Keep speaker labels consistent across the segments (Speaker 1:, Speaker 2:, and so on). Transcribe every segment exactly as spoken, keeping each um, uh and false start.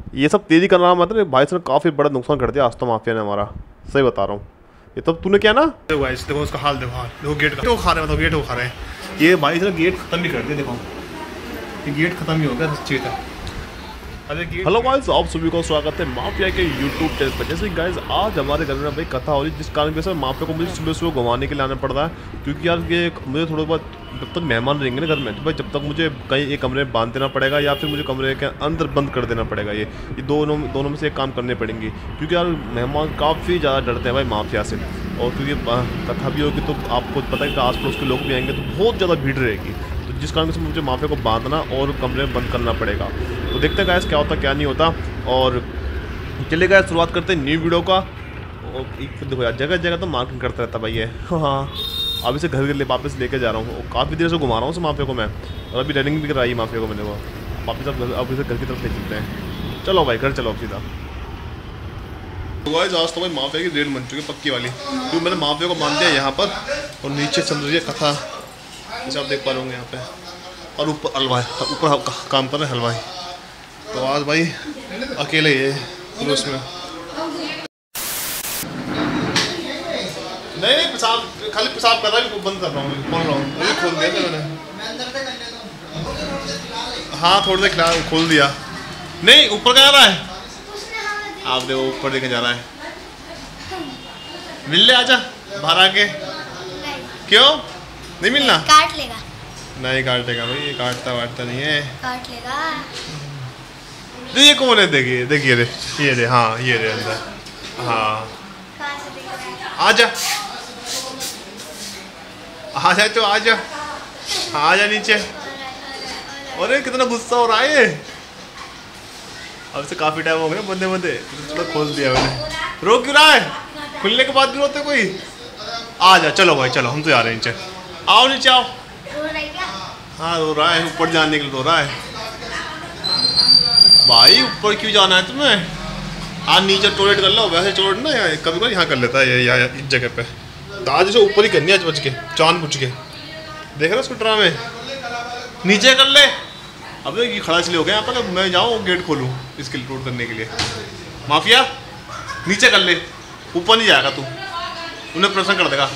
Speaker 1: ये सब तेजी करना मतलब भाई साहब काफ़ी बड़ा नुकसान कर दिया आज तो माफिया ने हमारा, सही बता रहा हूँ। ये तब तूने क्या ना देखो गाइस, देखो उसका हाल देखो, हाल देखो गेट का, तो खा रहे हैं, मतलब गेट वो खा रहे हैं। ये भाई साहब गेट खत्म भी कर दिया, देखो ये गेट खत्म ही हो गया सच्ची था। हेलो गाइस, आप सभी को स्वागत है माफिया के यूट्यूब चैनल पर। जैसे गाइस आज हमारे घर में भाई कथा हो रही, जिस कारण के सर माफिया को मुझे सुबह सुबह घुमाने के लिए आना पड़ रहा है, क्योंकि यार ये मुझे थोड़ा बहुत जब तक मेहमान रहेंगे ना घर में, तो भाई जब तक मुझे कहीं एक कमरे में बांध देना पड़ेगा या फिर मुझे कमरे के अंदर बंद कर देना पड़ेगा। ये ये दोनों दोनों में से एक काम करने पड़ेंगे, क्योंकि यार मेहमान काफ़ी ज़्यादा डरते हैं भाई माफिया से। और क्योंकि कथा भी होगी तो आपको पता है कि आस पड़ोस के लोग भी आएंगे तो बहुत ज़्यादा भीड़ रहेगी, तो जिस कारण से मुझे माफिया को बांधना और कमरे में बंद करना पड़ेगा। तो देखते हैं गाइस क्या होता क्या नहीं होता। और चलिए गाइस शुरुआत करते हैं न्यू वीडियो का। और एक देखो यार जगह जगह तो मार्किंग करता रहता भाई है। हाँ अब इसे घर के लिए वापस लेके जा रहा हूँ, काफ़ी देर से घुमा रहा हूँ उस माफिया को मैं, और अभी रनिंग भी कराई माफिया को मैंने वो। वापस अब अब इसे घर की तरफ ले चलते हैं। चलो भाई घर चलो अब सीधा। तो गाइस आज तो भाई माफिया की रेल बन चुकी है पक्की वाली, क्योंकि मैंने माफिया को मान दिया यहाँ पर, और नीचे चल रही है कथा जैसे आप देख पा रहे होंगे यहाँ पे, और ऊपर हलवाई, ऊपर काम कर रहे हैं हलवाई। तो आज भाई अकेले ही है उसमें। नहीं नहीं पेशाब, खाली पेशाब कर रहा है, बंद कर रहा हूँ, खोल रहा हूँ, अभी खोल दिया था मैंने। हाँ थोड़ी देर खिला खोल दिया। नहीं ऊपर क्या जा रहा है, आप देखो ऊपर देखे जा रहा है। मिल ले आजा बाहर आके। क्यों नहीं मिलना?
Speaker 2: काट लेगा।
Speaker 1: नहीं काटेगा भाई, ये काटता वाटता नहीं है।
Speaker 2: काट लेगा।
Speaker 1: ये कौन है? देखिए देखिए रे, ये रे, हाँ ये रे अंदर। हाँ आजा आजा तो आजा, आजा नीचे। अरे कितना गुस्सा हो रहा है। अब से काफी टाइम हो गया बंदे बंदे, थोड़ा खोल दिया मैंने। रो क्यों रहा है? खुलने के बाद भी रोते कोई? आ जा, चलो भाई चलो, हम तो जा रहे हैं नीचे। आओ नीचे आओ। हाँ रो रहा है, ऊपर जाने के लिए रो रहा है। भाई ऊपर क्यों जाना है तुम्हें? आज नीचे टॉयलेट कर लो, वैसे टॉयलेट ना यहाँ कभी कभी यहाँ कर लेता है यहाँ इस जगह पे। तो आज जैसे ऊपर ही करनी है आज बच के चांद बुझ के। देख रहे उसको ड्रामे, नीचे कर ले। अब ये खड़ा इसलिए हो गया यहाँ पर, मैं जाऊँ गेट खोलूँ इसके लिए रोड करने के लिए। माफिया नीचे कर ले, ऊपर नहीं जाएगा तू, उन्हें प्रश्न कर देगा।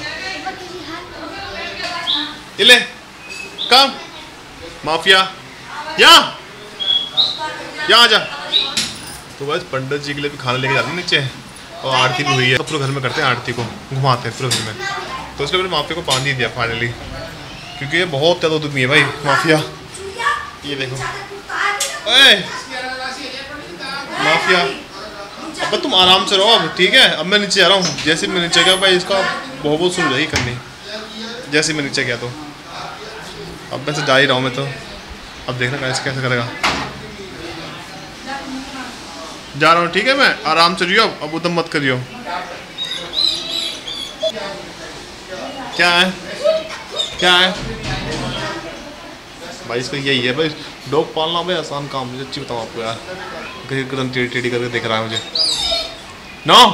Speaker 1: ले काम माफिया यहाँ यहाँ जा। तो बस पंडित जी के लिए भी खाना लेके जाते हैं नीचे, और आरती भी हुई है, तो पूरे घर में करते हैं आरती को, घुमाते हैं पूरे घर में। तो इसलिए मैंने माफिया को बांध ही दिया फाइनली, क्योंकि ये बहुत ज़्यादा दुखी है भाई माफिया। ये देखो ए माफिया, अब तुम आराम से रहो अब, ठीक है? अब मैं नीचे जा रहा हूँ। जैसे मैं नीचे गया भाई इसका बहुत बहुत सुन जाएगी करनी, जैसे मैं नीचे गया तो। अब मैं से जा ही रहा हूँ मैं तो, अब देखना कैसे कैसे करेगा। जा रहा हूँ ठीक है, मैं आराम से रहियो, अब उधम मत करियो। क्या है क्या है भाई, इसका यही है भाई, डॉग पालना भाई आसान काम मुझे, अच्छी बताऊँ आपको यार। कहीं कदम टेढ़ी टेढ़ी करके देख रहा है मुझे। नो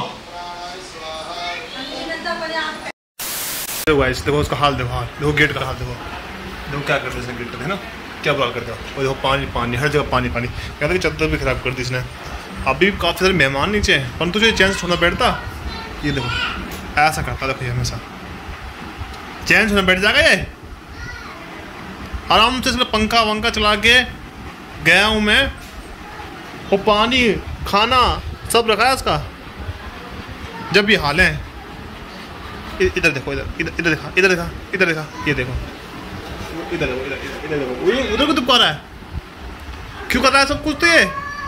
Speaker 1: देखो देखो उसका हाल देखो, हाल देखो गेट का हाल देखो, देखो क्या करते हैं गेट का, है ना क्या बुरा करते हो। और देखो पानी पानी, हर जगह पानी पानी, कहते कि चद्दर भी खराब कर दी इसने। अभी भी काफ़ी सारे मेहमान नीचे हैं, परंतु तुझे चैन से सोना बैठता। ये देखो ऐसा करता देखो, ये हमेशा चैन से बैठ जाएगा ये। आराम से इसलिए पंखा वंखा चला के गया हूँ मैं, वो पानी खाना सब रखा है उसका। जब ये हाल है, इधर देखो, इधर इधर इधर देखा, इधर देखा, इधर देखा, ये देखो इधर देखो, इधर इधर देखो, उधर को तुम कर रहा है, क्यों कर रहा है सब कुछ? तो ये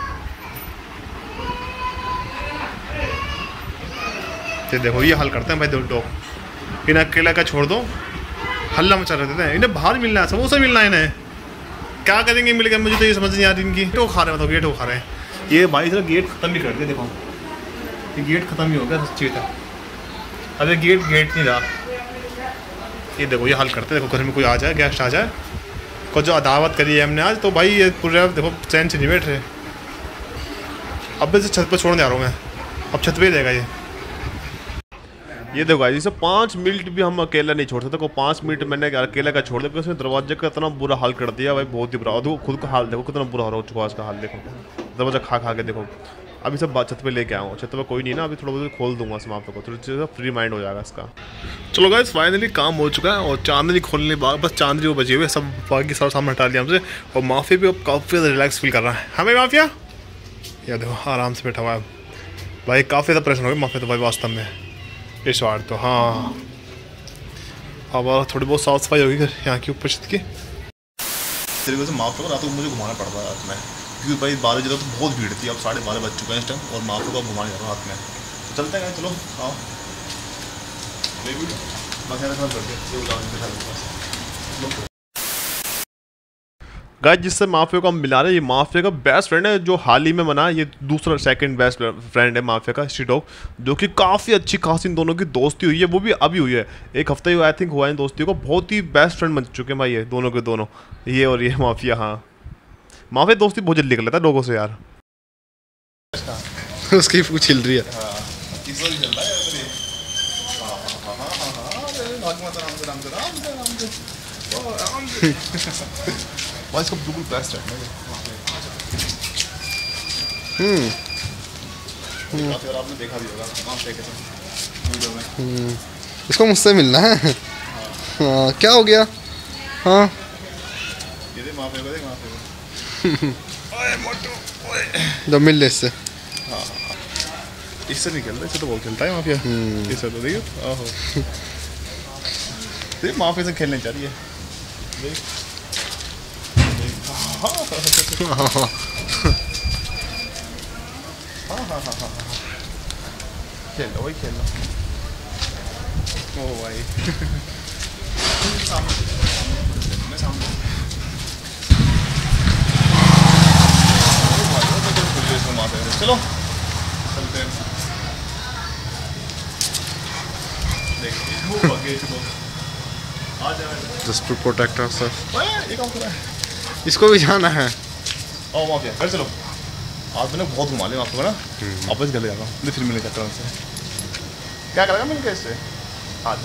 Speaker 1: ये देखो ये हाल करते हैं भाई दो डॉग। इन्हें अकेला का छोड़ दो, हल्ला मचा रहे थे। इन्हें बाहर मिलना है, समोसा मिलना है, इन्हें क्या करेंगे मिलकर, मुझे तो ये समझ नहीं आ रही इनकी। तो खा रहे हैं, मतलब गेट वो खा रहे हैं। ये भाई सर गेट खत्म भी कर दिया, देखो ये गेट खत्म ही हो गया सच्ची था। अरे गेट गेट नहीं रहा। ये देखो ये हाल करते हैं, देखो घर में कोई आ जाए, गेस्ट आ जाए, को जो अदावत करी है हमने आज, तो भाई ये पूरे देखो चैन से नहीं बैठ रहे। अब से छत पर छोड़ने जा रहा हूँ मैं, अब छत पे ही रहेगा ये। ये देखो गाइस, इसे पाँच मिनट भी हम अकेला नहीं छोड़ सकते। को पाँच मिनट मैंने अकेला का छोड़ दिया, उसने दरवाजे का इतना बुरा हाल कर दिया भाई, बहुत ही बुरा। और देखो खुद का हाल देखो कितना बुरा हो रहा हो चुका है उसका हाल देखो। दरवाजा खा खा के देखो। अभी सब छत पे लेके आऊँ, छत पे कोई नहीं ना, अभी थोड़ा बहुत खोल दूंगा इस माफिया को, थोड़ी सी फ्री माइंड हो जाएगा इसका। चलो गाइस फाइनली काम हो चुका है और चांदनी खोलने बाद बस चांदनी वो बची हुई है, सब बाकी सारा सामान हटा लिया हमसे और माफिया भी अब काफ़ी ज़्यादा रिलैक्स फील कर रहा है। हमें माफिया यार देखो आराम से बैठा हुआ है भाई, काफ़ी ज़्यादा परेशान हो गया माफिया तो भाई वास्तव में इस बार तो। हाँ अब थोड़ी बहुत साफ सफाई होगी यहाँ की ऊपर छत की। तरीके से माफ करो, रात को मुझे घुमाना पड़ता है रात में, क्योंकि भाई बारह बजे तो बहुत भीड़ थी, अब साढ़े बारह बज चुके हैं इस टाइम और माफी को घुमाने जा रहा हूँ रात में। तो चलते हैं, चलो आओ गाइस। जिससे माफिया को हम मिला रहे हैं, ये माफिया का बेस्ट फ्रेंड है जो हाल ही में बना, ये दूसरा सेकंड बेस्ट फ्रेंड है माफिया का, स्ट्रीट डॉग, जो कि काफ़ी अच्छी खासी इन दोनों की दोस्ती हुई है, वो भी अभी हुई है, एक हफ्ते ही आई थिंक हुआ है इन दोस्ती को, बहुत ही बेस्ट फ्रेंड बन चुके हैं भाई ये दोनों के दोनों, ये और ये माफिया। हाँ माफिया दोस्ती बहुत जल्दी कर लेता है लोगों से यार।
Speaker 2: उसकी पूछ हिल रही है।
Speaker 1: इसका बिल्कुल बेस्ट है।
Speaker 2: हम्म
Speaker 1: आपने देखा भी होगा
Speaker 2: हम्म इसको मुझसे मिलना है। हाँ क्या हो गया? हाँ
Speaker 1: ये माफिया को देख, माफिया को ओए मोटू ओए
Speaker 2: जब मिल ले इससे।
Speaker 1: हाँ इससे नहीं खेलता, इससे तो बहुत खेलता है माफिया, इससे तो देखिए आहो देख माफिया से खेलने चाहिए देख। हाँ हाँ हाँ हाँ खेलो वही खेलो। ओ भाई सामने सामने चलो चलते हैं।
Speaker 2: Just to protect ourselves.
Speaker 1: ये काम कर रहा है,
Speaker 2: इसको भी जाना है।
Speaker 1: ओ माफिया घर चलो, आज मैंने बहुत घुमा लिया आपको ना, वापस घर ले जाऊँगा फिर मिलने चक्कर से। क्या करेगा मिल के इससे? हाँ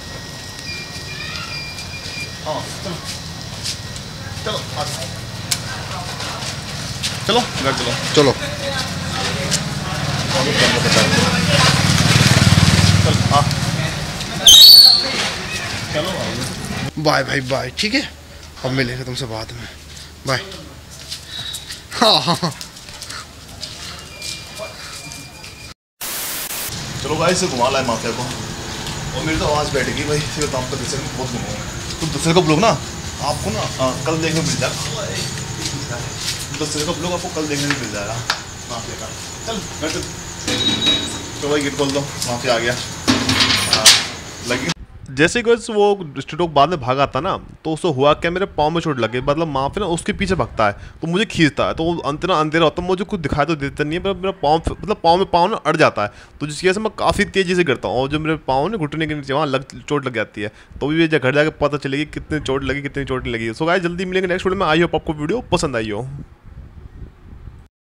Speaker 1: हाँ चलो चलो आज चलो घर चलो
Speaker 2: चलो
Speaker 1: चलो
Speaker 2: बाय भाई बाय। ठीक है अब मिलेंगे तुमसे बाद में, बाय। हाँ हाँ
Speaker 1: चलो भाई से घुमा लाए माफिया को और मेरी तो आवाज़ बैठ गई भाई, फिर तो आपको दूसरे को बहुत घुमाऊंगा। तो दूसरे का ब्लॉग ना आपको ना आ, कल देखने को मिल जाएगा, दूसरे का ब्लॉग आपको कल देखने को मिल जाएगा माफिया का। चल घर चल, तो भाई गेट खोल दो, माफिया आ गया। लगी जैसे कि वो स्ट्रीट डॉग बाद में भागा था ना, तो उसको हुआ क्या, मेरे पाँव में चोट लगे, मतलब माफिया ना उसके पीछे भागता है तो मुझे खींचता है, तो अंतना अंधेरा होता है, मुझे कुछ दिखाई तो देता नहीं है, पर मेरा पाँव मतलब पाँव में पाँव ना अड़ जाता है, तो जिसकी वजह से मैं काफ़ी तेज़ी से गिरता हूँ और जो मेरे पाँव ने घुटने के नीचे वहाँ लग चोट लग जाती है, तो भी घर जाकर पता चलेगी कितनी चोट लगी कितनी चोट नहीं लगी। सो गाइस जल्दी मिलेंगे नेक्स्ट वीडियो में, आई होप आपको वीडियो पसंद आई हो।